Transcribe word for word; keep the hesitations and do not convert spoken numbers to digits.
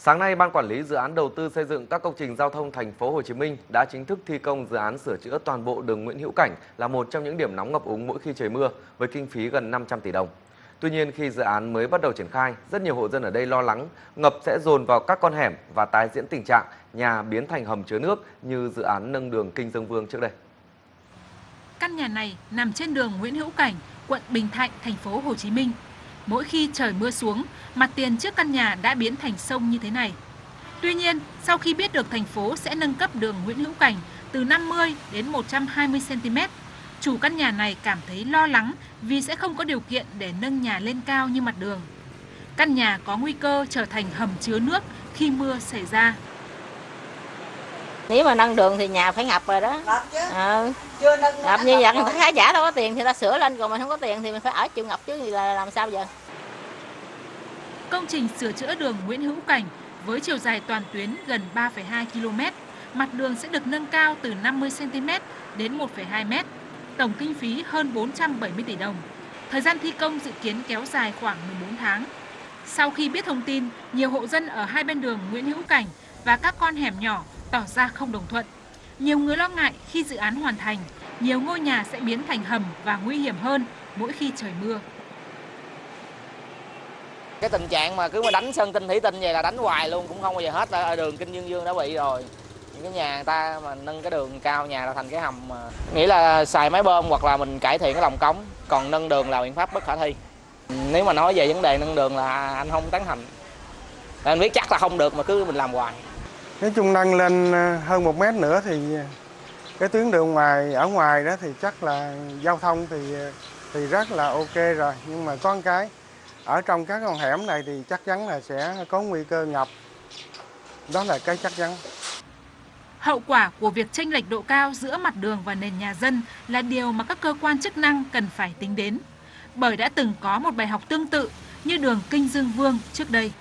Sáng nay, Ban Quản lý Dự án Đầu tư xây dựng các công trình giao thông thành phố Hồ Chí Minh đã chính thức thi công dự án sửa chữa toàn bộ đường Nguyễn Hữu Cảnh, là một trong những điểm nóng ngập úng mỗi khi trời mưa với kinh phí gần năm trăm tỷ đồng. Tuy nhiên, khi dự án mới bắt đầu triển khai, rất nhiều hộ dân ở đây lo lắng ngập sẽ dồn vào các con hẻm và tái diễn tình trạng nhà biến thành hầm chứa nước như dự án nâng đường Kinh Dương Vương trước đây. Căn nhà này nằm trên đường Nguyễn Hữu Cảnh, quận Bình Thạnh, thành phố Hồ Chí Minh. Mỗi khi trời mưa xuống, mặt tiền trước căn nhà đã biến thành sông như thế này. Tuy nhiên, sau khi biết được thành phố sẽ nâng cấp đường Nguyễn Hữu Cảnh từ năm mươi đến một trăm hai mươi xăng ti mét, chủ căn nhà này cảm thấy lo lắng vì sẽ không có điều kiện để nâng nhà lên cao như mặt đường. Căn nhà có nguy cơ trở thành hầm chứa nước khi mưa xảy ra. Nếu mà nâng đường thì nhà phải ngập rồi đó. Ngập chứ. Ừ. Chưa nâng Ngập như vậy người ta khá giả đâu có tiền thì ta sửa lên, còn mình không có tiền thì mình phải ở chịu ngập chứ, thì là làm sao giờ? Công trình sửa chữa đường Nguyễn Hữu Cảnh với chiều dài toàn tuyến gần ba phẩy hai ki lô mét, mặt đường sẽ được nâng cao từ năm mươi xăng ti mét đến một phẩy hai mét, tổng kinh phí hơn bốn trăm bảy mươi tỷ đồng. Thời gian thi công dự kiến kéo dài khoảng mười bốn tháng. Sau khi biết thông tin, nhiều hộ dân ở hai bên đường Nguyễn Hữu Cảnh và các con hẻm nhỏ tỏ ra không đồng thuận. Nhiều người lo ngại khi dự án hoàn thành, nhiều ngôi nhà sẽ biến thành hầm và nguy hiểm hơn mỗi khi trời mưa. Cái tình trạng mà cứ mà đánh sơn tinh thủy tinh vậy là đánh hoài luôn, cũng không bao giờ hết. Ở đường Kinh Dương Vương đã bị rồi. Những cái nhà người ta mà nâng cái đường cao nhà ra thành cái hầm, mà nghĩ là xài máy bơm hoặc là mình cải thiện cái lòng cống, còn nâng đường là biện pháp bất khả thi. Nếu mà nói về vấn đề nâng đường là anh không tán thành. Anh biết chắc là không được mà cứ mình làm hoài. Nói chung nâng lên hơn một mét nữa thì cái tuyến đường ngoài ở ngoài đó thì chắc là giao thông thì thì rất là ok rồi, nhưng mà có một cái ở trong các con hẻm này thì chắc chắn là sẽ có nguy cơ ngập, đó là cái chắc chắn. Hậu quả của việc chênh lệch độ cao giữa mặt đường và nền nhà dân là điều mà các cơ quan chức năng cần phải tính đến, bởi đã từng có một bài học tương tự như đường Kinh Dương Vương trước đây.